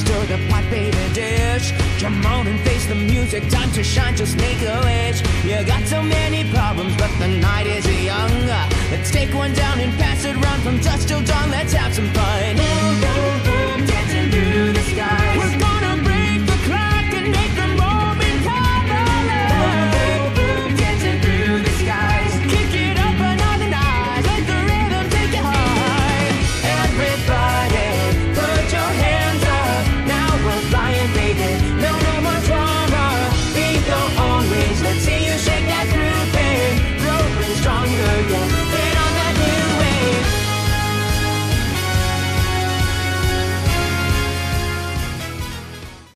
stir the pot, baby, dish. Come on and face the music, time to shine, just make a wish. You got so many problems, but the night is young. Let's take one down and pass it round from dusk till dawn, let's have some fun.